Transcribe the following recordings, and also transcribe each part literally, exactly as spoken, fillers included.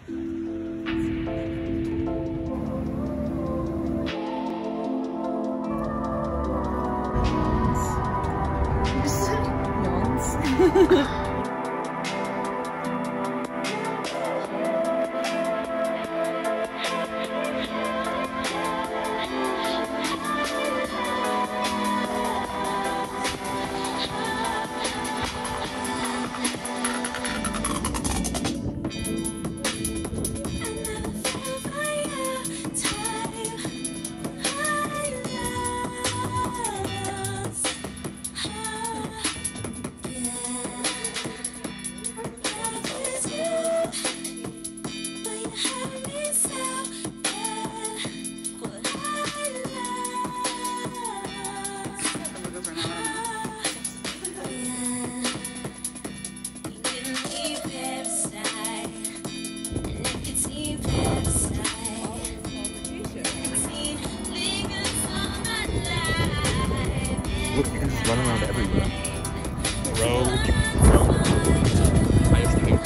Look, you can just run around everywhere. Road. I used to hate it.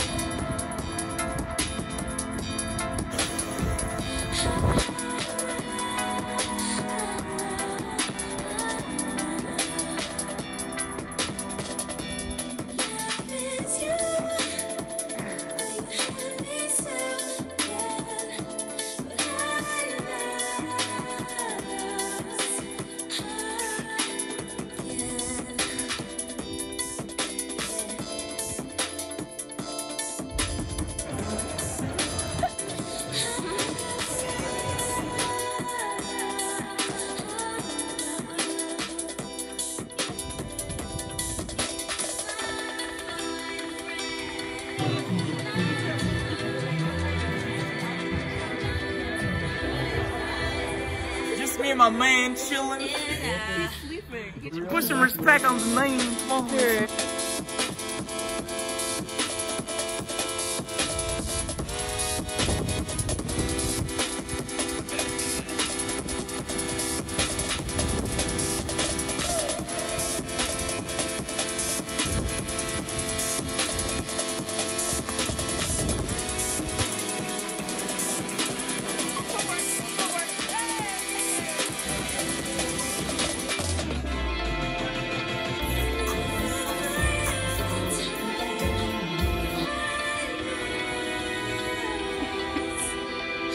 Just me and my man chilling. Yeah. He's sleeping. Put some respect on the name. Come here.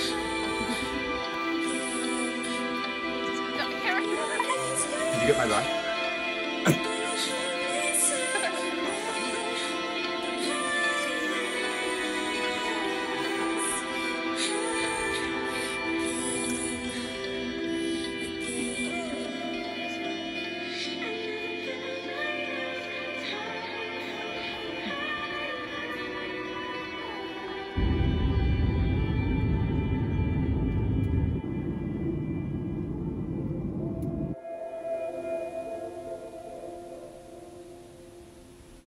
Did you get my ride?